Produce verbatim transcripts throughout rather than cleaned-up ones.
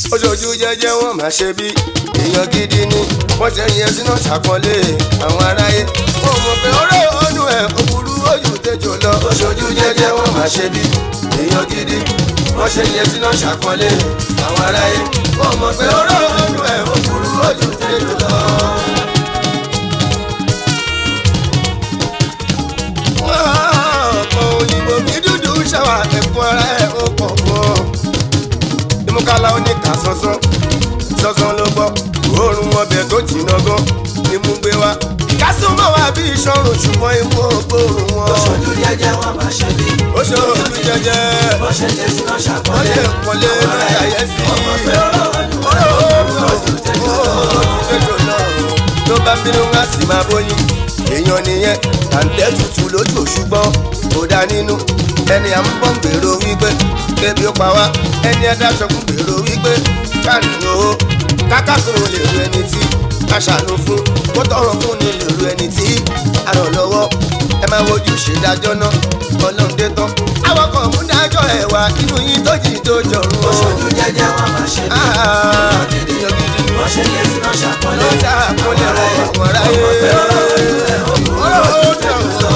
oṣooju jẹ́jẹ́ wọn máa ṣe bí èèyàn gidi ni wọ́n ṣe yẹn sínú ṣàpọ́nlé àwọn aráyé wọn mọ̀ pé ọ̀rọ̀ ọ̀nù ẹ̀ òkúrú ojú tẹjọ lọ oṣooju jẹ́jẹ́ wọn máa ṣe bí èèyàn gidi wọ́n ṣe yẹn sínú ṣàpọ́nlé àwọn aráyé wọn mọ̀ pé ọ̀rọ̀ ọ̀nù ẹ̀ òkúrú ojú tẹjọ lọ. ọ̀pọ̀ òyìnbó mi dúdú ṣàwà ẹ̀kún ara ẹ̀ ó pọ̀ pọ̀ ìmúkálá oníkà sánsan sánsan ló gbọ́ òórùn ọbẹ̀ tó jìnnà gan ni mú gbé wá ìkásùn mọ́ wá bí ìṣọ̀rùn ṣùgbọ́n imú ògbóòrùn wọn. oṣooju jẹ́jẹ́ wọn máa ṣe bí oṣooju jẹ́jẹ́ bó ṣe lè sínú ṣàpọ́nlé wọ́n lè pọ́nlé ní àyẹ́sí ọmọ pé ọ̀rọ̀ ojú tẹjọ lọ. tó bá bínú wá sí máa bóyin èèyàn nìyẹn tàǹtẹ̀ tutù lójú ṣùgbọ́n kò dá nínú ẹni à ń bọ̀ ń gbèrò wípé kébi ó pa wá ẹni adáṣọkùn gbèrò wípé káàní owó kákàkùn lè ru ẹni tí a ṣàánú fún kó tọrọ fún ni lè ru ẹni tí a ràn lọ́wọ́ ẹ máa wojú ṣèdájọ́ náà ọlọ́run dé tán àwọn kan mú dájọ́ ẹ̀ wá nínú yín tó jì tó jọ̀rùn. oṣooju jẹ́jẹ́ wọn máa ṣe bí èèyàn gidi ni wọ́n ṣe lè sínú ṣàpọ́nlé ló dá àpọ́nlé àwọn aráyé. ọmọ pé ọ̀rọ̀ ojú ẹ̀ òkúrú ojú tẹjọ lọ.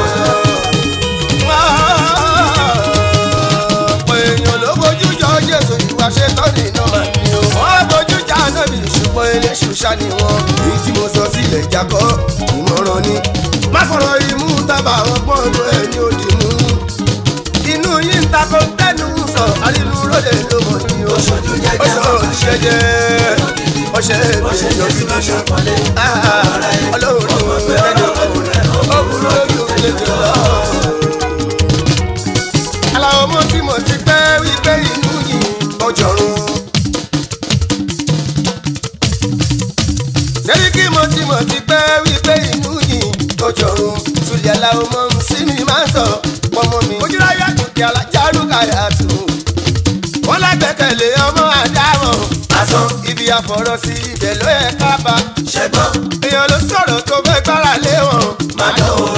èèyàn ló bójú jọ Jésù ìwà ṣe tọ́ni náà máa ní o. wọ́n bójú já nábì ṣùgbọ́n eléṣù ṣá ni wọ́n. èyí tí mo sọ sílẹ̀ jákọ́ ìmọ̀ràn ni. má fọ̀rọ̀ imú tábà ọgbọ́n ọdún ẹ̀ ní òdì mú. inú yín ń takò tẹ́nu sọ àrínú lóde ló mọ̀ ní o. oṣooju jẹ́jẹ́ wọn máa ṣe bí ọṣẹ bó ṣe lè sínú ṣàpọ́nlé ọlọ́run ọmọ pé ọ̀rọ̀ ojú ẹ̀ òkúrú ojú tẹjọ lọ. aláwọ̀ mọ́ tí mo ti pẹ́ wípé inú yìí ọjọ́rùn. sẹ́ríkì mo ti mọ̀ ti pẹ́ wípé inú yìí ọjọ́rùn. sùlẹ̀ aláwọ̀ mọ́ sí mi máa ń sọ pọ́nmọ́ mi. ojúláyà dùnkì alájárù káyà tù. wọ́n lágbẹ́kẹ̀lé ọmọ àdáwọ̀. asán ibi àfọ̀rọ̀ sí ibẹ̀ ló yẹ ká bá. ṣẹgbọ́n èèyàn ló sọ̀rọ̀ tó fẹ́ gbára lé wọn. máa dán o.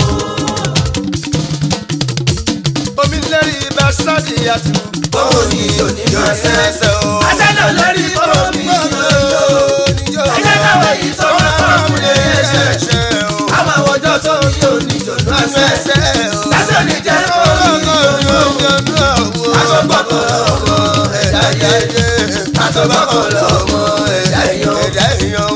omi lérí ibà sọ́ọ̀dì àtù. bóun ni onímọ̀ ẹsẹ̀ ẹsẹ̀ o. àṣẹ náà lórí bóun ni yóò ẹ̀jẹ̀ káwé yìí tó máa bá òun lè ṣe àwọn àwọjọ tó ń yóò ní jòlú ẹsẹ̀ lásán ní jẹ́ kó ní jòlú àtọ́gbọ́kọ̀ lọ́mọ ẹ̀dá yẹ àtọ́gbọ́kọ̀ lọ́mọ ẹ̀dá èèyàn.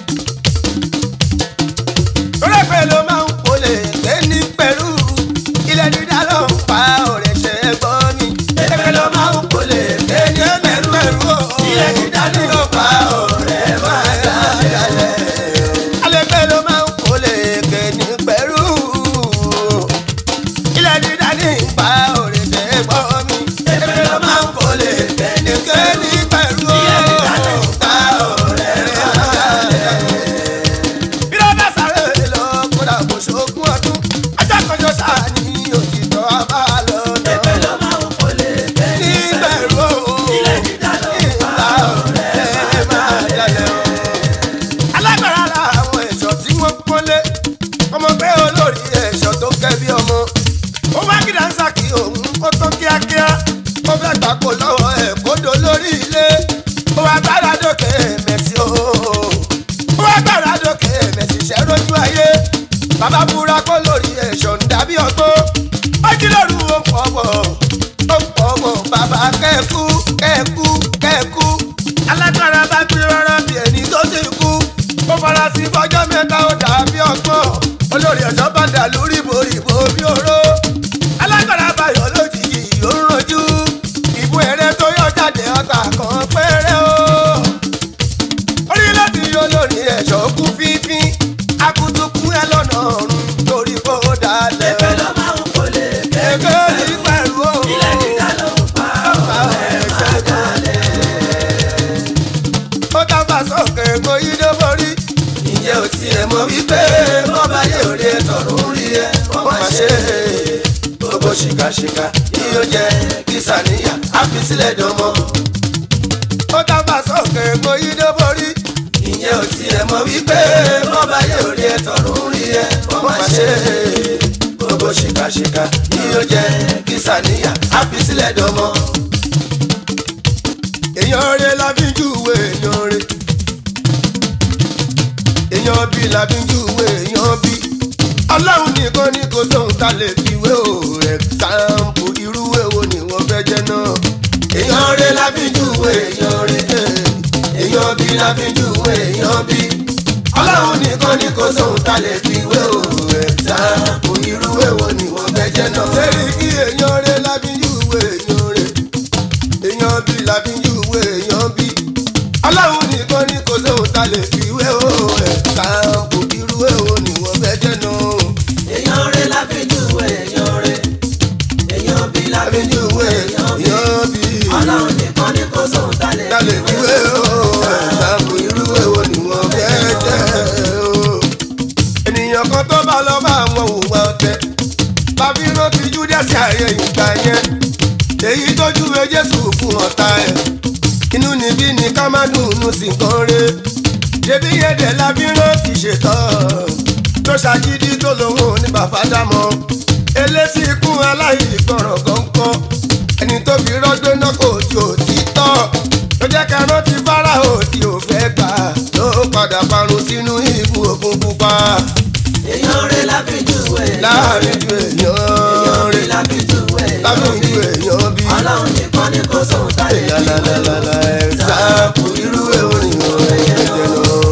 rẹ́pẹ̀ ló máa ń polè gbé ní pẹ̀lú ilẹ̀ dídá ló ń pa ọ̀rẹ́ ṣe é gbọ́ ni. rẹ́pẹ̀ ló máa ń polè gbé ní pẹ̀lú ilẹ̀ dídá ló ń pa ọ̀rẹ́ máa dálẹ̀. alẹ́pẹ̀ ló máa ń polè gbé ní pẹ̀lú ilẹ̀ dídá ní pa ọ̀rẹ́ ṣe é gbọ́ mi. rẹ́pẹ̀ ló máa ń polè gbé ní pẹ̀lú ilẹ̀ dídá ló ń pa ọ̀rẹ́ máa dálẹ̀. bí ló bá sáré lọ kódà kò ṣókun ọdún ajá kanjọ sáà ní òtítọ́ abá lọ náà. rẹ́pẹ̀ ló máa ń polè gbé ní níbẹ̀rù ilẹ̀ dídá ló ń pa ọ̀rẹ́ máa dálẹ̀. alágbára làwọn ẹ̀ṣọ́ tí wọ́n pọ́nlé ọmọ pé olórí ẹ̀ṣọ́ tó kẹ́ bí ọmọ ó wá kí dáńsà kí òun ó tán kíákíá ó fẹ́ gbàpò lọ́wọ́ ẹ̀ kódó lórí ilé ó wá gbára dókè mẹ́sì o ó wá gbára dókè mẹ́sì ṣẹ́ lójú ayé bàbá fúra kó lórí ẹ̀ṣọ́ ń dàbí ọgbó ó jí lóru ó pọ̀ bọ̀ ó pọ̀ bọ̀ bàbá kẹ́ẹ̀kú kẹ́ẹ̀kú kẹ́ẹ̀kú alágbára bá gbé rárá bí ẹni tó ti kú ó fara sí fọjọ́ mẹ́ta ó dàbí ọgbọ́n olórí ẹ̀ṣọ́ bá dà lórí ìbòrìbò bí oró alágbára báyọ̀ lójijì ó ń rojú ìbú ẹ̀rẹ́ tó yọ jáde ọgbà kan péré o orí láti yọ lórí ẹ̀ṣọ́ kú fífín akutuku ẹ lọ́nà ọ̀run torí kó dalẹ̀ rẹ́pẹ̀ ló máa ń polè gbé ní èké ní pẹ̀lú o ilẹ̀ dídá ló ń pa ọ̀rẹ́ máa dálẹ̀. ó dábàá sókè gbóyí ló borí. ǹjẹ́ o tiẹ̀ mọ̀ wípé bọ́bá yẹ òde tọ̀run rí ẹ wọ́n máa ṣe é gbogbo ṣìkàṣìkà yíyó jẹ kí sàníyà á fi sílẹ̀ dánmọ́. ó dábàá sókè gbóyí ló borí. ǹjẹ́ o tiẹ̀ mọ̀ wípé bọ́bá yẹ òde tọ̀run rí ẹ wọ́n máa ṣe é gbogbo ṣìkàṣìkà yíyó jẹ kí sàníyà á fi sílẹ̀ dánmọ́. èèyàn rẹ̀ la fi júwe èèyàn rẹ̀ èèyàn bí la fi júwe èèyàn bí ọlọ́run nìkan ní kò sóhun tá lè fi wé o ẹ̀sáǹpù irú èwo ni wọ́n fẹ́ jẹ́ náà. èèyàn rẹ̀ la fi júwe èèyàn rẹ̀ èèyàn bí la fi júwe èèyàn bí ọlọ́run nìkan ní kò sóhun tá lè fi wé o ẹ̀sáǹpù irú èwo ni wọ́n fẹ́ jẹ́ náà. sẹ́rí kí èèyàn rẹ̀ la fi júwe èèyàn rẹ̀ èèyàn bí la fi júwe èèyàn bí ọlọ́run nìkan ní kò sóhun tá lè fi wé o ẹ̀sáǹpù irú èwo ni wọ́n fẹ́ jẹ́ náà. èèyàn rẹ̀ la fi júwe èèyàn rẹ̀ èèyàn bí la fi júwe èèyàn bí ọlọ́run nìkan ní kò sóhun tá lè fi wé o ẹ̀sáǹpù irú èwo ni wọ́n fẹ́ jẹ́ o. ènìyàn kan tó bá lọ bá àwọn òwúwa ọ̀tẹ̀ bàbí rántí Júdásì ayé ìgbà yẹn èyí tó júwe Jésù fún ọ̀tá ẹ̀ inú níbí ni ká má dùnnú sí nǹkan rẹ̀ ṣebí yẹn dẹ̀ la fi rántí ṣetán tó ṣàgídí tó lòun ní bàbá dámọ̀ elétí ikú aláìgbọràn kọ̀ọ̀kan ẹni tó fi rọ́gbé náà kò tí ò tí tọ́ ló jẹ́ ká rántí Fáráò tí ò fẹ́ gbà ló padà parun sínú ibú òkun pupa. èèyàn rẹ̀ la fi júwe láàrin ju èèyàn rẹ̀ la fi júwe láàrin ju èèyàn bí ọlọ́run nìkan ní kò sóhun tá lè fi wé o ẹ̀sáàpù irú èwo ni wọ́n fẹ́ jẹ́ náà.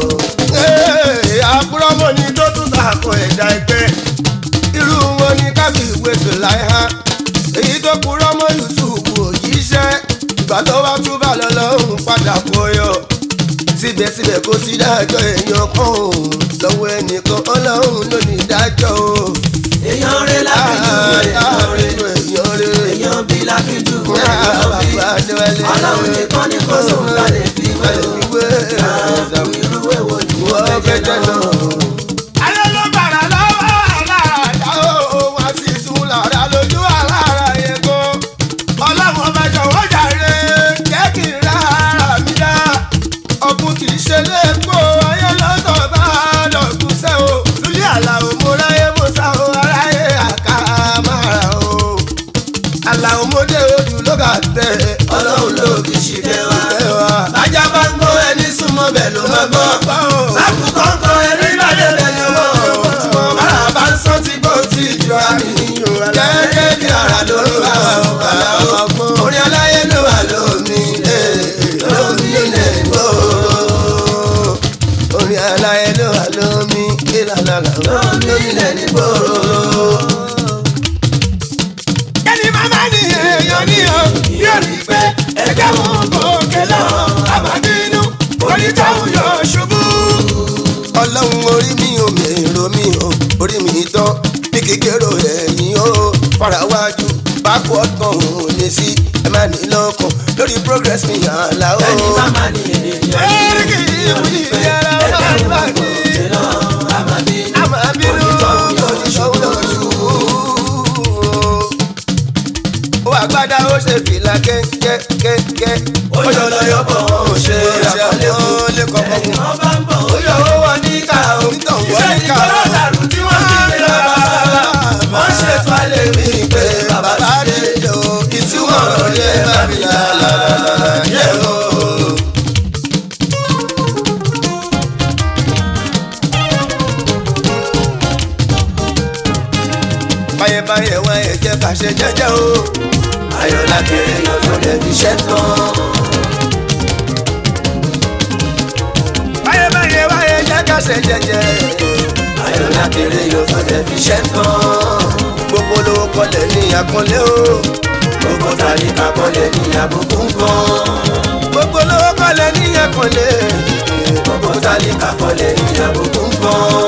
àbúrọ́mọ ni tó tún sàkó ẹ̀dá ẹgbẹ́ irú wọn ni kábíyèwé Sùláíhà èyí tó kúrọ́ mọ́ Yúsúfù òjíṣẹ́ ìgbà tó wá túbà lọ́lọ́run padà kóyọ̀ síbẹ̀síbẹ̀ kò sí dájọ́ èèyàn kan ò lọ́wọ́ ẹnìkan ọlọ́run ló ní dájọ́ o. èèyàn rẹ̀ la fi júwe èèyàn rẹ̀ èèyàn bí la fi júwe èèyàn bí ọlọ́run nìkan ní kò sóhun tá lè fi wé o ẹ̀sáǹpù irú èwo ni wọ́n fẹ́ jẹ́ náà. ayé ló bàrà lọ́wọ́ aláàdá o wá sí sùn lára lójú alára yẹn kó ọlọ́run ọba jọ̀wọ́ jàre jẹ́ kí n rárá mi dá ọkùn kì í ṣe lẹ́kọ̀ọ́ ayé lọ́sọ̀ bá lọ́kùn sẹ́ o lórí àlàó mo ráyé mo sá o aráyé àká mára o àlàó mo dé ojú ló kà tẹ ọlọ́run ló fi ṣìkẹ́ wa bájá bá ń gbọ́ ẹni súnmọ́ bẹ́ẹ̀ ló máa gbọ́ láàbù kọ́ńkọ́ ẹni lọ́dẹ bẹ́ẹ̀ ni wọ́n bára bá ń sọ tí kò tí ì jọ àmì gẹ́gẹ́ bí ara lórí wa ọ̀gá ọgbọ́n orí aláyé ló wà lómi lómi ilẹ̀ ìgboro orin aláyé ló wà lómi ìlànà lómi ilẹ̀ ìgboro. kẹ́ni màmá ni èèyàn ní o yóò rí pé ẹ̀jẹ̀ wọn kò ké lọ àbádínú orí táwọn yóò ṣubú. ọlọ́run orí mi ò mèrò mi ò orí mi tán bí kékeré ẹ̀yìn o farawájú backward kan ò lè sí ẹ má ní lọ́kàn lórí progress mi àlá o. ẹni màmá ni èèyàn ẹ̀rí kì í mú ìyára ọ̀la ìbá mi. àmàbínú oníṣòwò náà ṣubú. ó àgbàdá ó ṣe fìlà kẹ́kẹ́kẹ́ ó yọ lọ́yọ̀ bọ̀ ó ṣe àkọlé fún lẹ́kọ̀ọ́ fún. ọba ń bọ̀ ó yọ owó wọn ní ká o iṣẹ́ ní kọ́rọ́ dàrú tí wọ́n fi ń lọ bàbá wọ́n ṣètò alẹ́ mi pé bàbá bá dé o ìtumọ̀ ọ̀rọ̀ yẹ bá mi lálàlà yẹ o. báyẹ̀báyẹ̀ wá ẹ̀jẹ̀ bá ṣe jẹ́jẹ́ o. ayọ̀lá kéré lọ́dún lẹ́bi iṣẹ́ tán. báyẹ̀báyẹ̀ wá ẹ̀jẹ̀ ká ṣe jẹ́jẹ́. ayọ̀lá kéré lọ́dún lẹ́bi iṣẹ́ tán. gbogbo ló kọlẹ̀ ní àpọ́nlé o. gbogbo tàlíkà kọlẹ̀ ní àbùkù nǹkan. gbogbo ló kọlẹ̀ ní àpọ́nlé. gbogbo tàlíkà kọlẹ̀ ní àbùkù nǹkan.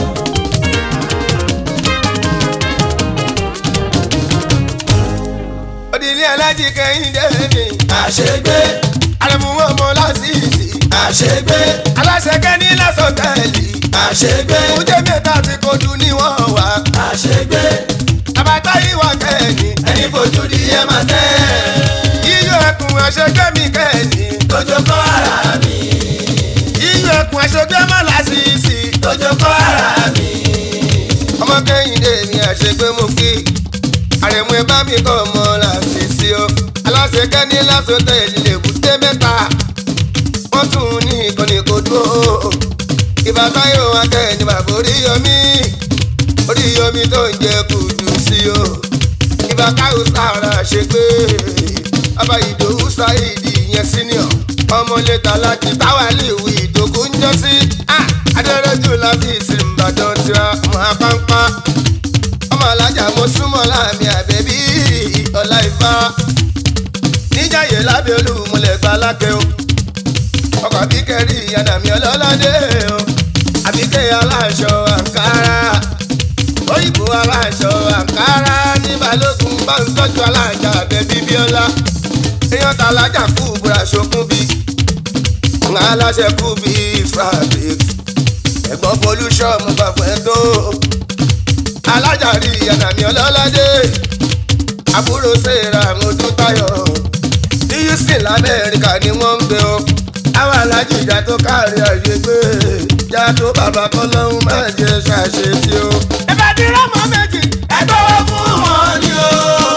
òdìní alájí Kẹ́hìndé mi. àṣegbé. àrẹ̀mú ọmọ lásìsì. àṣegbé. aláṣẹ kẹ́ni lásọ̀tẹ́ẹ̀lì. àṣegbé. kújẹ́ mẹ́ta ti kojú ní wọ́n wá. àṣegbé. àbátá ìwà kẹ́ni. ẹni fojú di ẹ máa tẹ́. yíyọ ẹkùn àṣegbé mi kẹ́ni. tójó kọ́ ara mi. yíyọ ẹkùn àṣegbé mọ́ lásìsì. tójó kọ́ ara mi. ọmọ Kẹ́hìndé mi àṣegbé mú kí. àrẹ̀mú ẹ bá mi kọ́ ọmọ lásìsì o. aláṣẹ kẹ́ni lásọ̀tẹ́ẹ̀lì lè bùté. mẹ́ta wọ́n tún ní ìkànnì kò dúró ìbàbá yóò wá kẹ́ ní bàbá Oríyọmí Oríyọmí tó ń jẹ kùdù sí o ìbá káwù sára ṣe pé bàbá Ìdòwú Sáìdì yẹn senior ọmọlẹ́ta láti táwálì ìwé ìdòkú ń jọ sí adẹ́rẹ́jù láti ìsìnbàdàn tiwa ọmọ apáńpá ọmọ alájà mo súnmọ́ láàmì àbẹ̀bí ọ̀la ìfá níjàyè lábẹ́ olúmọlẹ̀ gba lákẹ́ o ọkọ̀ àbíkẹ́rì àdàmì ọlọ́ládé o àbíkẹ́ aláṣọ àǹkárá òyìnbó aláṣọ àǹkárá ní balógun bá ń tọ́jú alájà àbẹ̀bí bíọ́lá èèyàn ta alájà kú búra ṣokún bí ń aláṣẹ kú bí fabric ẹ̀gbọ́n pollution mo gbà fún ẹ tó alájà rí àdàmì ọlọ́ládé àbúrò sèrà mojú táyọ̀ ní Houston lamẹ́ríkà ni wọ́n ń gbé o àwọn alájì ìjà tó káàrí àyè gbé ìjà tó bàbá kọ́lọ́hún máa jẹ ṣàṣe tí o. ẹ bá di rámọ méjì ẹ gbọ́wọ́ fún wọn ni o.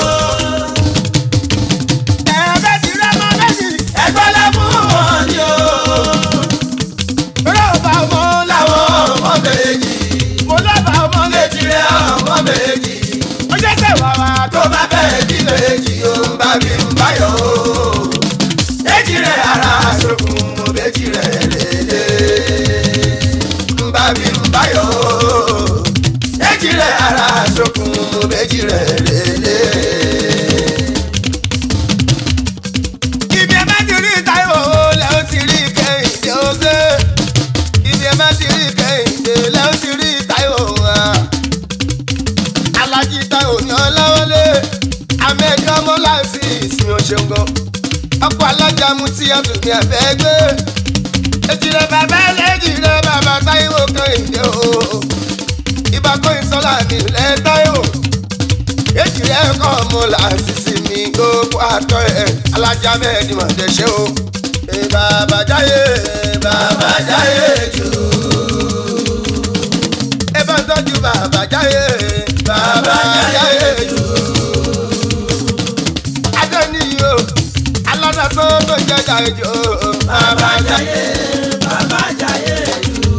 ẹ bá di rámọ méjì ẹ gbọ́lá fún wọn ni o. rọ́ọ̀bà ọmọ làwọn ọmọ méjì mo lọ́ba ọmọ méjì rẹ̀ ọmọ méjì ó jẹ́ sẹ́wàá wa tó bá bẹ́ẹ̀ bí méjì ó ń bá mi ń báyọ̀ o. méjì rẹ̀ ara sókun mo méjì rẹ̀ lélẹ̀ ń bá mi ń báyọ̀ o. méjì rẹ̀ ara sókun mo méjì rẹ̀ lélẹ̀. ibi ẹ bá ti rí Táíwò lẹ́ ó ti rí Kẹ́hìndé oge ibi ẹ bá ti rí Kẹ́hìndé lẹ́ ó ti rí Táíwò wa. Alájí Táíwò ní Ọláwọlé amẹ́ka mọ́lá sí ìsìn òṣèǹgọ́ ọkọ̀ alájà mú tí a tún ní abẹ́gbẹ́ èjìrẹ́ bàbá ẹlẹ́jìrẹ́ bàbá Táíwò Kẹ́hìndé o ìbákọ́ ìsọ́lá nílẹ̀ Táíwò èjìrẹ́ kọ́ mọ́lá sísì mi gbogbo àtọ́ ẹ̀ alájà mẹ́ẹ̀ẹ́dì mọ̀tẹ́ṣẹ́ o bàbá jáyé bàbá jáyé jù ẹ bá ń tọ́jú bàbá jáyé bàbá jáyé jù adẹ́niyó alọ́dà tó tó jẹ́ jáyé jù bàbá jáyé bàbá jáyé jù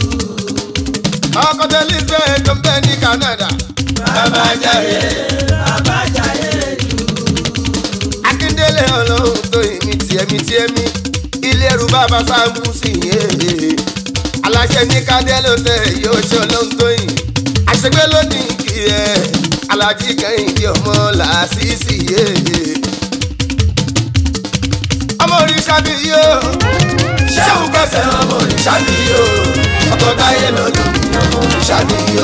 ọkọ̀ tẹ́lí fẹ́ tó ń bẹ ní Canada bàbá jáyé bàbá jáyé jù Akíndélé ọlọ́run tó ìmí tiẹ̀mí tiẹ̀mí ilé ẹrù bàbá sáàmù sí yé aláṣẹ ní kádé ló tẹ yóò ṣe ọlọ́run tó yìn àṣegbé lónìí kì í ẹ Alájí Kẹ́hìndé ọmọ làásìsì yé ọmọ òrìṣà bí yó ṣéwù kẹsẹ̀ ọmọ òrìṣà bí yó ọkọ̀ táyé lọ́dún ọmọ òrìṣà bí yó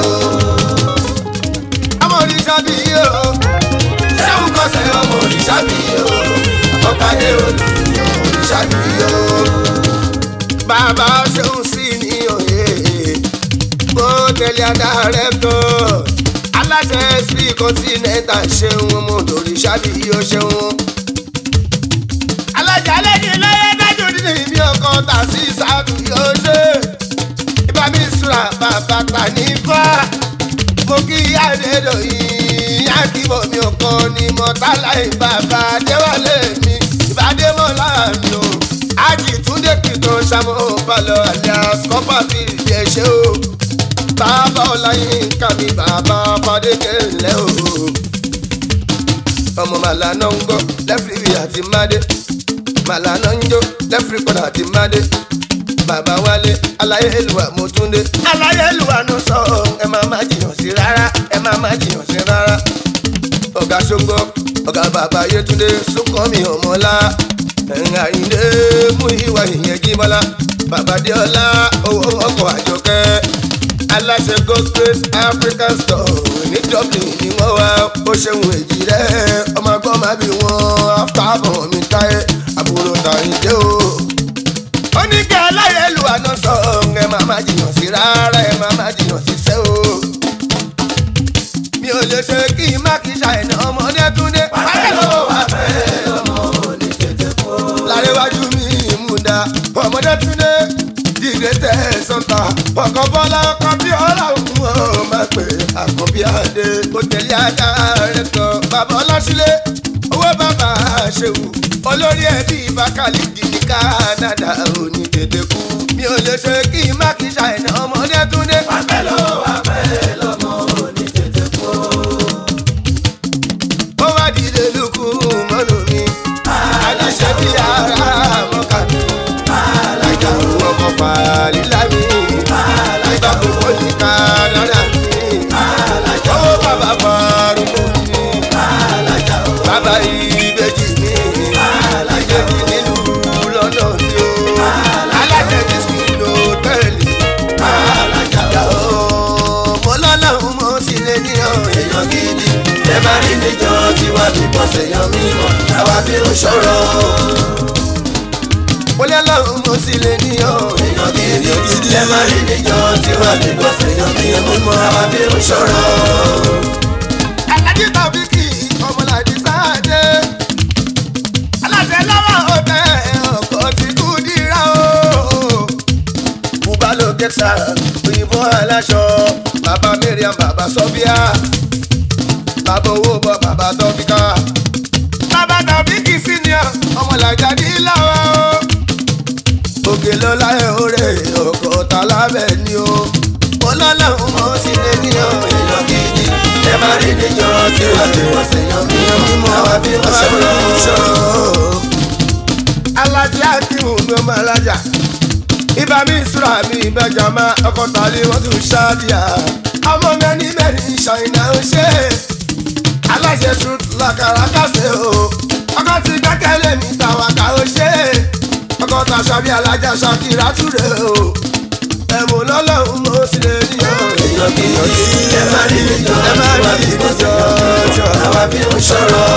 ọmọ òrìṣà bí yó ṣéwù kẹsẹ̀ ọmọ òrìṣà bí yó ọkọ̀ táyé lọ́dún ọmọ òrìṣà bí yó. Bàbá ṣeun sí ní òye bó tẹ̀lé adarẹ̀ tó aláṣẹ sí kọ́ńtínẹ́tà ṣeun ọmọ òrìṣà bí yó ṣeun. Alájà lẹ́yìn lọ́yẹ́ dájú nínú ìbí ọkọ̀ tà sí ìsáàdù yóò ṣe. Ibà mi sùrà bàbá tà ní fá. Mo kí Adédọ̀yìn Akíbọ̀ mi ọkọ ni mọ̀tálá ìbàbà Adéwálé mi. Ìbàdé mọ̀ láàmì o. Ájì Túndé kìtàn ṣàmọ̀ balọ̀ alias kọ́pà fi ìdíyẹ ṣe o. Bàbá Ọláyínká mi bàbá Fadékè ńlẹ̀ o. Ọmọ màlánà ń gbọ́ lẹ́fìrí àti mádé. Màlánà ń jó lẹ́fìrí padà àti mádé. Bàbá Wálé Aláyélúwà mo Túndé. Aláyélúwà ló sọ ẹ máa má jiyàn sí rárá ẹ máa má jiyàn sí rárá. Ọ̀gá Ṣóńgó ọ̀gá bàbá Yétúndé Súnkànmí ọmọlá. Ẹ̀yìn Àyìndé mú ìwà ìyẹn Jíbọ́lá. Bàbá Déọlá owó ọkọ̀ Àjọkẹ́. Aláṣẹ Gold Grace African Store ní Dublin ni wọ́n wá. Ó ṣeun èjì rẹ̀ ọmọ ẹgbọ́n máa bí wọn after mi táyé àbúrò Tàyíndé o. Ó ní kí Aláyélúwà náà sọ ẹ máa má jiyàn sí rárá ẹ máa má jiyàn sí sẹ́ o. Mi ò lè ṣe kí n má kí ṣàìnà ọmọdé Túndé. Pàṣẹ lọ́wọ́ wà fẹ́ ọmọ òní tètè kó. Lárẹ́wájú mi ìmúdá ọmọdé Túndé dìde tẹ̀ sọ́ta. Ọkọ̀ Bọ́lá ọkọ̀ bí ọlọ́run ọ̀ máa pè àkànbí adé. Ó tẹ̀lé ajá rẹ̀ tán. Bàbá Ọlásílé owó bàbá Ṣeun olórí ẹbí Bákálíkì ní Canada ò ní tètè kú mi ò lè ṣe kí n má kí ṣàìná ọmọdé túndé. wàpẹ́ lọ́wọ́ wàpẹ́ lọ́mọ ò ní tètè kú. ó wá dìde lukú mọ́nù mi aláṣẹ bí ara mọ́kà mi alájà ọkọ̀ fàlílà mi alájà kòkó ní Canada mi owó bàbá farúgbó mi bàbá ìbejì mi alájà mi nílùú lọ́nà mi o aláṣẹ mi sì lò tẹ́lẹ̀ alájà ọmọ lọ́lọ́run mo sì lè ní èèyàn gidi ẹ máa rí níjọ tiwa bí bọ́sẹ̀ yan mímọ́ àwa bí ń ṣọ̀rọ̀. mo lọ́lọ́run mo sì lè ní èèyàn gidi ẹ máa rí níjọ tiwa bí bọ́sẹ̀ yan mímọ́ àwa bí ń ṣọ̀rọ̀. Alájí Tàbíkì ọmọlàdí sáadé aláṣẹ lọ́wọ́ ọ̀tẹ̀ ọkọ̀ ti kú dírá o. bùbá ló kẹ́sà òyìnbó aláṣọ bàbá Mariam bàbá Sọ́fíà bàbá owó bọ bàbá Tọ́fíkà bàbá Tàbíkì senior ọmọlàjà ní láwa o. òkè lọ́la ẹ̀ òrè ọkọ̀ ta lábẹ́ ni o. ọlọ́lọ́run mọ̀ sí lé ní èèyàn gidi ẹ má rí níjọ tí wàá fi wọ́n sèyàn mí mímọ́ àwa bí wọ́n ṣọ̀rọ̀. alájà kírun ló máa lájà ibà mi ìṣúra mi ìbẹjà máa ọkọ̀ tàlẹ́ wọ́n tún ṣáàdìyà ọmọ mẹ́ni mẹ́rin ṣàìnà ń ṣe aláṣẹ sùn làkàràkàṣe o ọkọ̀ ti gbẹ́kẹ̀lé mi tàwákà ó ṣe ọkọ̀ tàṣà bí alájà Ṣakira túre o ẹ̀wọ̀n lọ́lọ́run mo sì lè ní èèyàn gidi ẹ má rí níjọ ẹ má rí níjọ àwa bí ń ṣọ̀rọ̀.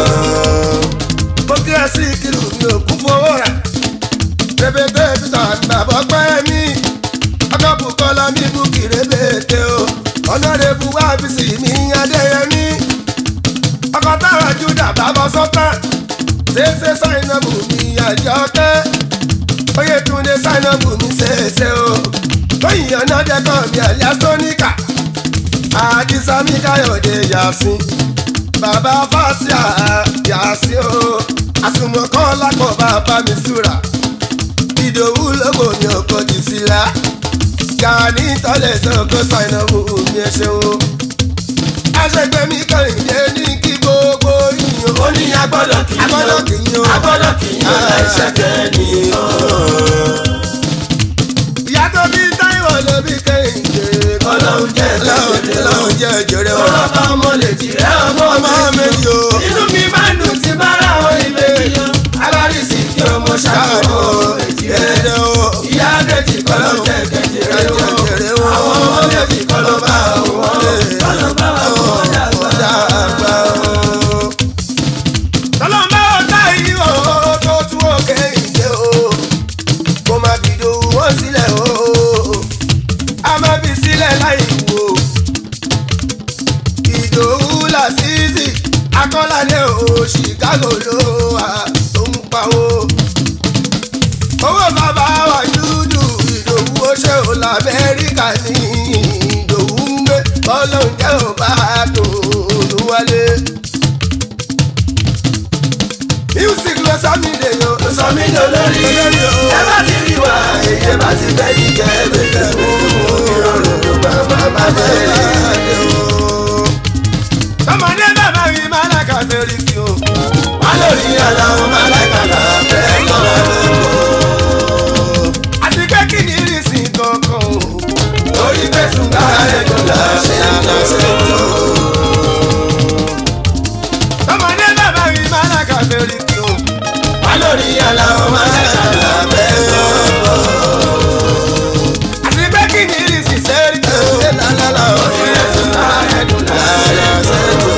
mo kí ẹ sí kìlù mi ò kún fowó rà rẹpẹtẹ peter àgbàbọ pẹ́ mi ọkọ̀ Bùkọ́lá mi bú kí rẹpẹtẹ o ọ̀nàrẹ́bù wá bí sí mi Adéyẹmí ọkọ̀ táwọn Júdà bàbá sọ́tàn ṣeéṣe Sáínàbù mi Àjọkẹ́ Oyètúndé Sáínàbù mi ṣeéṣe o tóyìn ọ̀nà dẹ́kọ̀ mi àlíyá sóníkà Àdìsá mi Káyọ̀dé Yàsín bàbá Fásíà Yàsín o àsùnmọ̀kọ́ lápọ̀ bàbá mi súra Ìdòwú lóko mi ò kọjú sílá Gani tọ́lẹ̀ sọ́kọ́ Sáínàbù mi ẹ ṣeun o aṣègbè mi Kẹ́hìndé ní kí gbogbo yìnyín ó ní agbọ́dọ̀ kì í agbọ́dọ̀ kì í yan agbọ́dọ̀ kì í yan láìṣẹ́ kẹ́niyàn. ìyá tó bí Táíwò ló bí Kẹ́hìndé Ọlọ́run jẹ́ Ọlọ́run jẹ́ jèrè o ọlọ́ba ọmọ lè jìrẹ́ ọmọ ọmọ méjì o inú mi máa ń dùn tí bá ra àwọn ìbejì o alárísì kí ọmọ ṣàkóso èjì rẹ o ìyá méjì kọ́ ló jẹ́ kẹ́jẹrẹ o àwọn ọmọ méjì kọ́ ló bá wọn kọ́ ló bá wọn dàgbà. tọ́lọ́mbà ọ̀tá yìí o tó tún ó Kẹ́hìndé o kó má fi Ìdòwú wọn sílẹ̀ o a má fi sílẹ̀ láì wò Ìdòwú Lásìsì Akọ́ládé o Chicago ló wà tó ń pawó owó bàbá wa dúdú Ìdòwú ó ṣe ò l'Amẹ́ríkà ní Ìdòwú ń gbé Ọlọ́run jẹ́ ò bá dùn wálé. music ló sọ mí dè yo ló sọ mí dè olórí ẹ bá ti rí wa èyí bá ti fẹ́ ní kẹ́ẹ̀bẹ̀rẹ̀ fún ìrọ̀rùn ló máa máa bá bẹ́ẹ̀ o. tọmọdé bàbá mi máa lákà lórí kí o. wá lórí aláwọ̀ máa lákà láfẹ́ lọ́wọ́ àti pé kí ni ìrísí kankan o. orí pẹ̀sùn bá ẹ̀dùn láṣẹ láṣẹ tó. tọmọdé bàbá mi máa lákà lórí kí o. wá lórí aláwọ̀ máa lákà láfẹ́ lọ́wọ́ àti pé kí ni ìrísí sẹ́rí kí o. orí pẹ̀sùn bá ẹ̀dùn láṣẹ tó.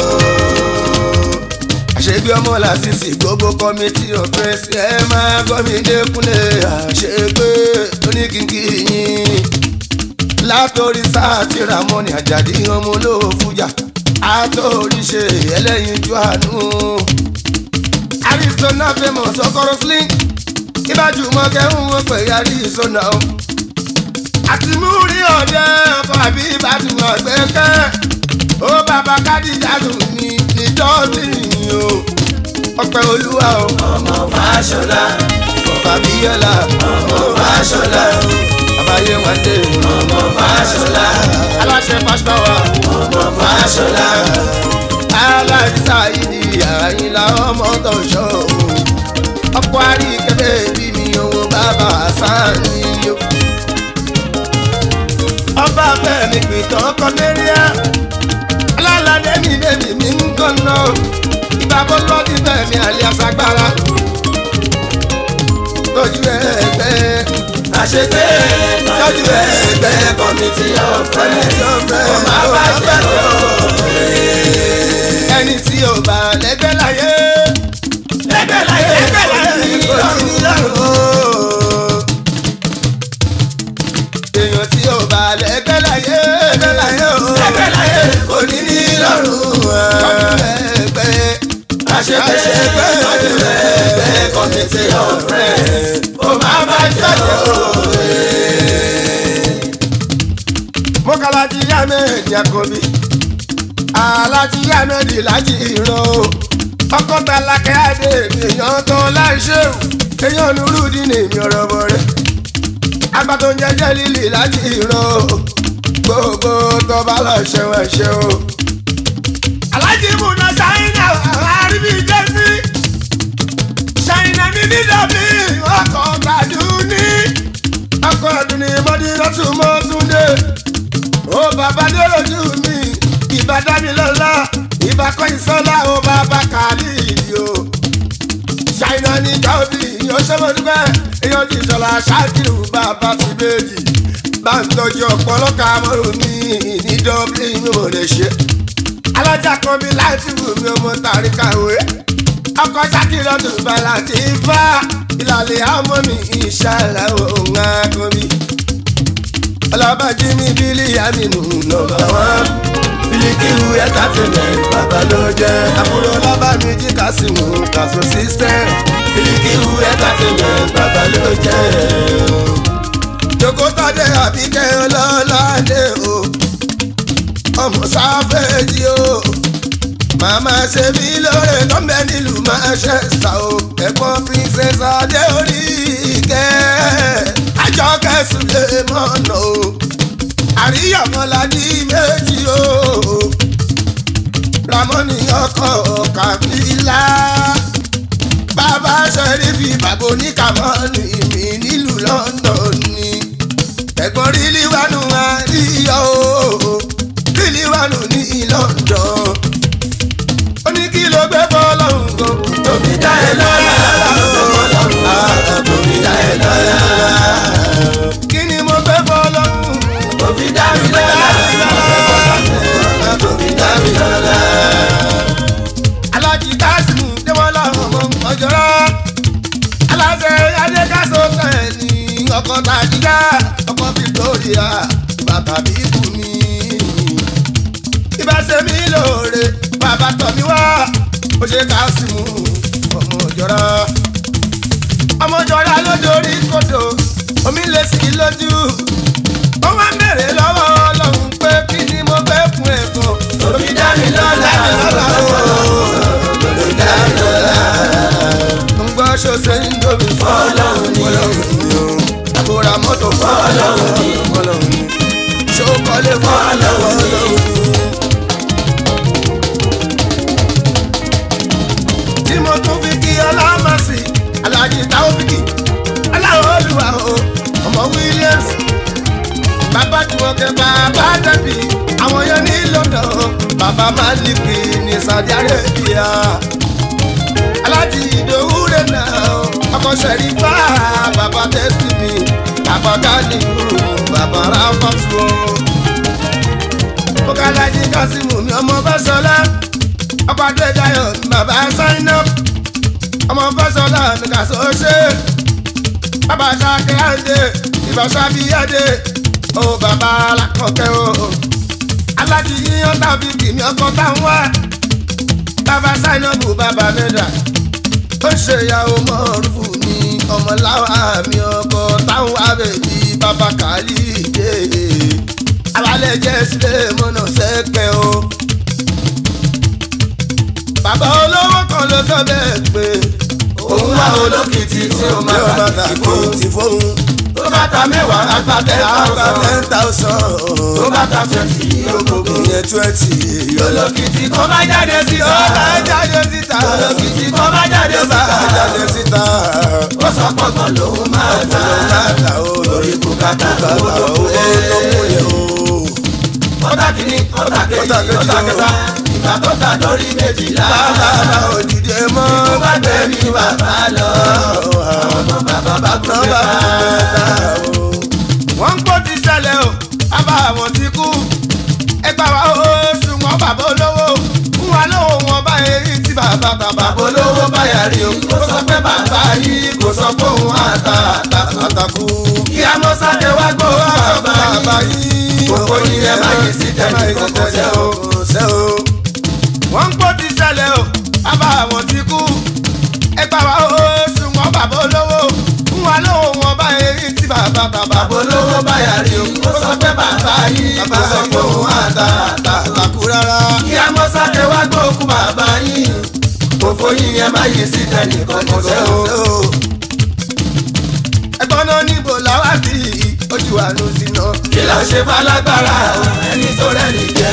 àṣegbé ọmọ Lásìsì gbogbo kọ́mítì ọ̀fẹ́sì ẹ máa gbọ́ mi dẹ́kunlé àṣegbé oníkìkì yín látòrí sáàtì Ramoni Àjàdí ọmọ olówó fújà àtòrí ṣe ẹlẹ́yinjú àánú Arizona famous ọkọ̀rọ̀ sling ìbájú mọ́kẹ́hún wọn pè é Arizona o àti múrí ọ̀dẹ́ ọkọ̀ àbí ìbájú ọ̀gbẹ́kẹ́ ó bàbá Kádìjà dùn ní níjọ́sí o ọpẹ́ olúwa o. ọmọ Fáṣọlá. ọba bíyọlá. ọmọ Fáṣọlá. àbáyé wọn dé. ọmọ Fáṣọlá. aláṣẹ pásítọ̀wà. ọmọ Fáṣọlá. aláìsá ìdí àyìnlá ọmọ tó ṣọ́ o. ọ̀pọ̀ àríkẹ́bẹ́ bí mi owó bàbá sáàni yó. ọba bẹ́ẹ̀ mi pìtàn kọ́nẹ́ríà. alálàdé mi bèbí mi ń kọ́nà. ìbábọ́ lọ́dí bẹ́ẹ̀ mi àlẹ́ àṣàgbára. tọ́jú ẹgbẹ́ àṣepé tọ́jú ẹgbẹ́ kọ́mítì ọ̀fẹ́ ọmọ abájọ́ ẹni tí ò bá lẹ́gbẹ́ láyé lẹ́gbẹ́ láyé lẹ́gbẹ́ láyé lọ́rùn lọ́rùn èèyàn tí ò bá lẹ́gbẹ́ láyé lẹ́gbẹ́ láyé lẹ́gbẹ́ láyé kò ní ní lọ́rùn ẹgbẹ́ àṣepé tọ́jú ẹgbẹ́ kọ́mítì ọ̀fẹ́ ọmọ abájọ́ mọ́kànlájí yámẹ́ẹ̀dì àkọ́bí alájí yámẹ́ẹ̀dì lájí ìran o ọkọ̀ tálákẹ́ adé mi èèyàn tó láìṣẹ́wù èèyàn nurudi ní mi ọ̀rọ̀ bọ̀ rẹ̀ àgbà tó ń jẹ́jẹ́ lílì lájí ìran o gbogbo tó bá lọ ṣẹ̀wọ̀n ẹ̀ṣẹ̀ o. alájí múná ṣáínà àríbí jẹ́sí ṣáínà mi nídọ̀bí ọkọ̀ gbàdúní ọkọ̀ ọdún ní mọ́dínlọ́tún mọ́túndé ó bàbá dé lójú mi ìbá dámilọ́lá ìbá kọ́yìn sọ́lá ó bàbá kàlí ìdí o. ṣáínà ní gáòbí yóò ṣe mo dúpẹ́ èèyàn ti sọ̀la ṣáàkìrù bàbá ti méjì bá ń tọ́jú ọ̀pọ̀lọpọ̀ amọ̀rún mi ní dublin mi ò lè ṣe. alájà kan mi láti wù mí ọmọ tàrí kàwé ọkọ̀ ṣáàkìrì ọdún bàlá ti fà ìlàlẹ̀ àmọ́ mi ìṣàlẹ̀ òun àkọ́bí. ọlọ́bàjí mi bílí àmínú nọ́mbà wán bílíkìlù entertainment bàbá ló jẹ́. àbúrò ọlọ́bà mi jí kásìmù kàṣọ system bílíkìlù entertainment bàbá ló jẹ́. jòkótọ́dé àbíkẹ́ ọlọ́ládé o ọmọ sáfẹ́jì o màmá ṣe mí lóore tọ́mbẹ́ nílùú Manchester o ẹ̀gbọ́n princess adé orí ìkẹ́ àjọkẹ́ sùlẹ̀ mọ́nà o àríyànmọ́ládì méjì o ramoni ọkọ̀ kàbílà bàbá ṣẹ́rífì bàbá oníkàmọ́nì mi nílùú London ni ẹ̀gbọ́n ríliwánu àríyọ̀ o ríliwánu ní London ó ní kí ló gbé fọlọ́hún gan tó fi dá ẹ lọ́la tó fi dá ẹ lọ́la kí ni mo gbé fọlọ́hún tó fi dá mi lọ́la tó fi dá mi lọ́la. alájí kásìmù déwọ́lá ọmọ ọjọ́rọ́ aláṣẹ adékásó tẹ̀lé ọkọ̀ tàjíjà ọkọ̀ Victoria bàbá bíbù mi ìbáṣe mi lóore bàbá tọ̀ mí wá ó ṣe kásìmù ọmọ ọjọ́rọ́ ọmọ ọjọ́rọ́ lójórí kòtò omi lè sí lójú ó wá ń bèrè lọ́wọ́ Ọlọ́run pé kí ni mo gbé fún ẹ̀kọ́ tó fi dá mi lọ́la tó fi dá mi lọ́la. ń gbọ́ ṣọ́ṣe ń dóbi Ọlọ́run ni àbúrò mọ́tò Ọlọ́run ni Ọlọ́run ni ṣókọ́lé Ọlọ́run ni. tí mo tún fi kí ọlọ́mọ̀sí alájí táwọ́fìkì aláwọ̀ olùwà o ọmọ Williams bàbá jùmọ̀kẹ́ bàbá dàbí àwọn yẹn ní London bàbá Maliki ní Saudi Arabia alájí ìdòwú rẹ̀ náà ọkọ̀ Ṣẹ̀rífà bàbá tẹ́sítì bàbá Kálífù bàbá ráfàtú o. ó ká alájí Kásímù mi ọmọ Fáṣọlá ọkọ̀ Adédáyọ̀ mi bàbá sáínà ọmọ Fáṣọlá mi kà sọ ṣe bàbá Ṣakẹ́ àdé ìbáṣábí àdé ó bàbá alákọ̀ọ́kẹ́ o alájí yíyan tàbí kìíní ọkọ̀ táwọn wá bàbá sáínà bù bàbá mẹ́ta ó ṣe ìyàwó mọ́rùfù ní ọmọláwa mi ọkọ̀ táwọn wá bèbí bàbá kàlí ìdè alálẹ̀ jẹ́ sílẹ̀ mọ́nà sẹ́kẹ̀ o. bàbá olówó kan ló sọ bẹ́ẹ̀ pé òun wá olókìtì tí ó máa ta kìtì fóun. tó bá ta mẹ́wàá àgbà ten thousand. tó bá ta twenty yóò ìyẹn twenty. olókìtì kan bá jáde síta. ó bá jáde síta. olókìtì kan bá jáde ó bá síta. jáde síta. ó sọ pọ̀gbọ́n lòun máa ta. lórí bùkátà owó tó kú ó tó kú yẹ o. ọ̀tá kìíní ọ̀tá kejì ọ̀tá kẹta ìgbà tó ta lórí méjìlá. bàbá òdìdẹ mọ́. tó bá gbé ní bàbá lọ. ọmọ bàbá bá kú mẹ́ta. wọ́n ń pò ti ṣẹlẹ̀ o bàbá àwọn ti kú. ẹgbà wa ó ṣùgbọ́n bàbá olówó fún wa lówó wọn bá èyí tí bàbá bàbá bàbá olówó báyà rí o. kò sọ pé bàbá yìí kò sọ pé òun àtà àtàkù. kí a mọ sáré wá gbọ́ bàbá yìí. kókó yìí ẹ má yìí sí tẹ̀lé kókó sẹ́ o. wọ́n ń pò ti ṣẹlẹ̀ o bàbá àwọn ti kú. ẹgbà wa ó ṣùgbọ́n bàbá olówó fún wa lówó wọn bá èyí tí bàbá bàbá. bàbá olówó báyà rí o. kò sọ pé bàbá yìí kò sọ pé òun àtà àtàkù rárá. kí a mọ sáré wá gbọ́ òkú bàbá yìí. kókó yìí ẹ má yìí sí tẹ̀lé kókó sẹ́ o. ẹ̀gbọ́n náà níbo làwa sí ojú àánú sí náà. kí la ṣe falágbára ẹni tó rẹ́ni jẹ́.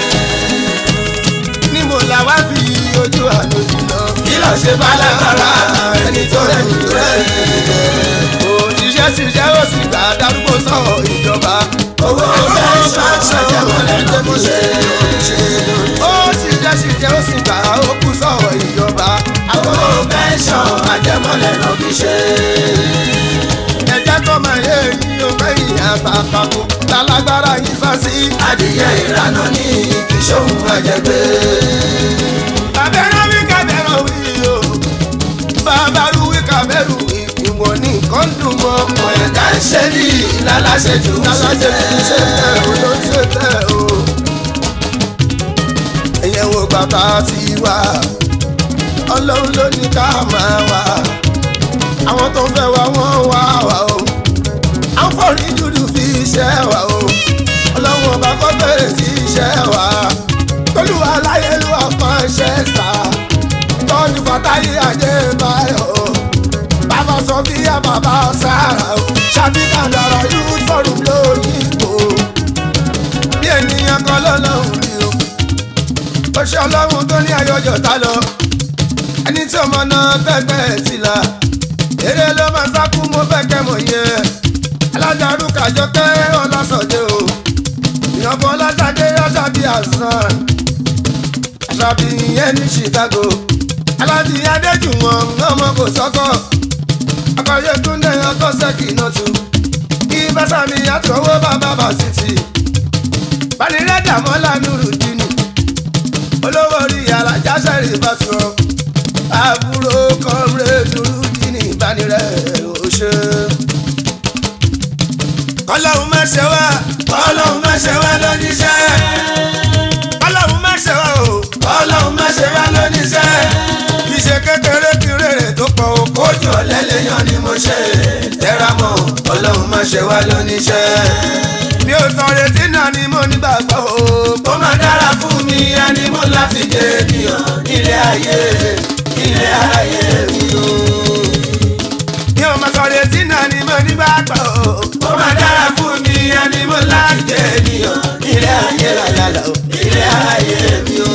níbo làwa fi ojú àánú sí náà. kí la ṣe falágbára ẹni tó rẹ́ni jẹ́. òṣìṣẹ́ ṣiṣẹ́ ó sì gbà darúgbó sọ̀rọ̀ ìjọba. owó mẹ́sàn-án ṣàjẹmọ́lẹ̀ ló fi ṣe. ó ṣiṣẹ́ ṣiṣẹ́ ó sì gbà ó kú sọ̀rọ̀ ìjọba. owó mẹ́sàn-án àjẹmọ́lẹ̀ ló fi ṣe. ẹ̀jẹ̀ tó máa yé yín ó pẹ́ ìyá àtàkùn lálágbára yín sá sí. adìyẹ ìrànà ní ìṣòwò àjẹgbé. bàbẹ́rẹ́ wí kàbẹ́rẹ́ wí o bàbá rú wí kàbẹ́rù wí ìwọ̀n ní nǹkan dùn mọ́ ọmọ ẹ̀. ẹ̀ka ń ṣe ní lálàṣẹjù lálàṣẹ ti ṣe tẹ̀ o ló ṣe tẹ̀ o. ẹ̀yẹ̀ wo bàbá ti wá ọlọ́run ló ní ká máa wá àwọn tó fẹ́ wá wọ́n wá wá o àwọn fọ́ọ̀rí dúdú fi iṣẹ́ wá o ọlọ́run ọba kọ́ bẹ̀rẹ̀ sí iṣẹ́ wá tolúwa láyé ló wà fún iṣẹ́ sá tọ́jú fàtáyé ajé báyọ̀ o bàbá sọ bí i bàbá sára o ṣàbí kàndàrà yóò fọ́ọ̀rù lóyìnbó bí ènìyàn kan lọ́lọ́run rí o ó ṣe ọlọ́run tó ní ayọ̀jọ̀ tá lọ ẹni tí ọmọ náà tẹ́gbẹ́ ti la eré ló máa sákú mo fẹ́ kẹ́ mọ̀ yẹn alájàrú kàjọ kẹ́ ọlọ́sọ̀dé o ìyànfọ́ ọlọ́sàdé ọ̀ṣàbí àṣàn àṣàbí yẹn ní Chicago aláàjì adéjùwọ̀n ọmọ kò sọ́kọ̀ akọ̀yé túndé ọkọ̀ sẹ́kì náà tù kí bàtàmì àtọwọ́ bàbá bàṣítì banirẹ́dà mọ́lá nùrùdínì olówó orí alájà sẹ́rì bàtúrọ̀ àbúrò kọ́mrẹ́ nùrùdínì banirẹ́ òṣè. kọ́lọ́hún mẹ́sẹ̀ wá ọlọ́run má ṣe wá lóníṣẹ́. kọ́lọ́hún mẹ́sẹ̀ wá o ọlọ́run má ṣe wá lóníṣẹ́. ìṣe kékeré kiri rẹ̀ tó pọ̀ o. ojú ọ̀lẹ́lẹ́yàn ni mo ṣe tẹ́ra mọ́ ọlọ́run má ṣe wá lóníṣẹ́. mi ò sọ retí náà ni mo nígbàgbọ́ o. ó máa dára fún mi ẹni mo láti jẹ ènìyàn nílé ayé nílé ayé mi o. mi ò máa sọ retí náà ni mo nígbàgbọ́ o. ó máa dára fún mi ẹni mo láti jẹ ènìyàn nílé ayé lálálà o nílé ayé mi o.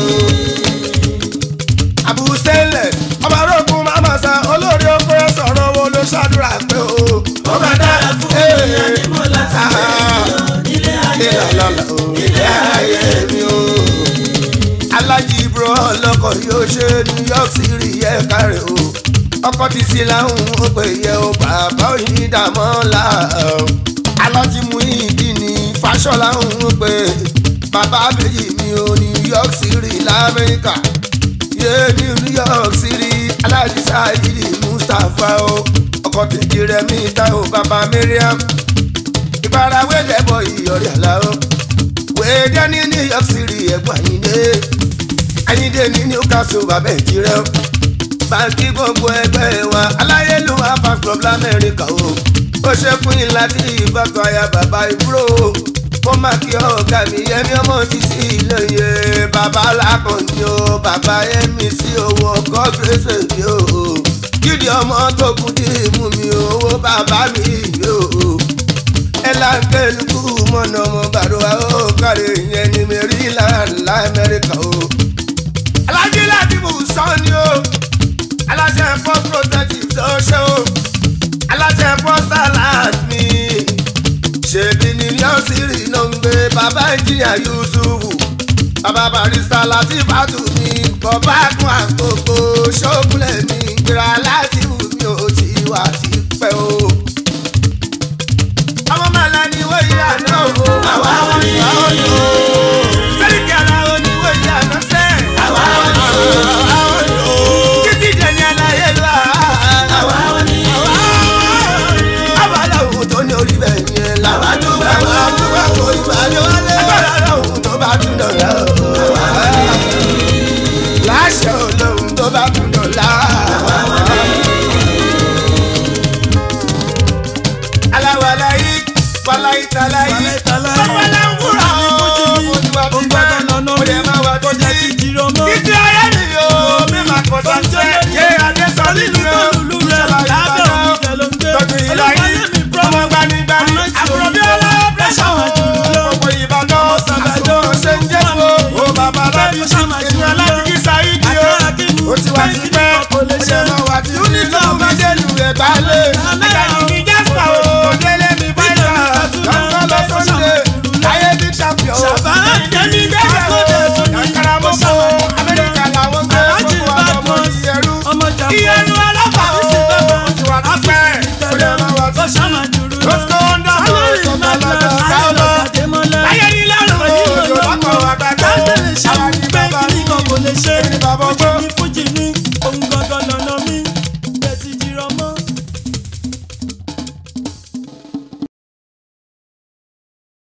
àbúrò sẹ́lẹ̀ ọba arógun máma sa olórí oko ẹ̀ sọ̀rọ̀ wo ló ṣàdúrà pé o. ó máa dára fún mi ẹni mo láti jẹ ènìyàn nílé ayé lálálà o nílé ayé mi o. alájí ibro ọlọ́kọ̀ yóò ṣe New York City yẹ kárẹ̀ o. ọkọ̀ ti sí láhùn ó pè yẹ o bàbá òyìn dàmọ́lá alájí mú ìdí ní fàṣọlá ń pè bàbá méjì mi ò New York City lamẹ́ríkà yé New York City alájí sáyidi Mustapha o ọkọ̀ tèjì rẹ̀ mi ta o bàbá Mariam ìfarawé dẹ́bọ̀ ìyọ̀rẹ́ àlá o wẹ́ẹ́dẹ́ ní New York City ẹ̀gbọ́n àyíndé àyíndé ní Newcastle bàbá ìjì rẹ̀ o báńkì gbogbo ẹgbẹ́ wa aláyélúwà fan club lamẹ́ríkà o ó ṣe pín láti ìbátan aya bàbá ìbúrò ó máa kí ọ̀gá mi yẹmi ọmọ títí lóye bàbá lákànní o bàbá yẹmi sí owó ọkọ gbèsè mi o gidi ọmọ tó kù dì mú mi owó bàbá mi o ẹ láńkẹ́lùkù mọ̀nà ọmọ bàdúrà ó kárẹ̀ yẹn ní Maryland lamẹ́ríkà o. alájí láti mú sọ́ni o alájẹ post protective tó ṣe o alájẹ post alert mi ṣèbí ni yọ̀ọ́sìrì ló ń gbé bàbá ìjìyà Yusufu bàbá barista láti bàtú mi bàbá kún àkókò ṣókùlẹ̀ mi gbéra láti.